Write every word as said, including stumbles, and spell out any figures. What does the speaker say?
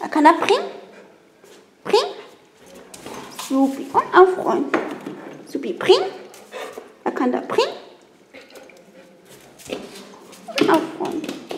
Da kann er bringen. Bringen. Supi. Und aufrollen. Supi, bringen. Da kann er bringen. Und aufrollen.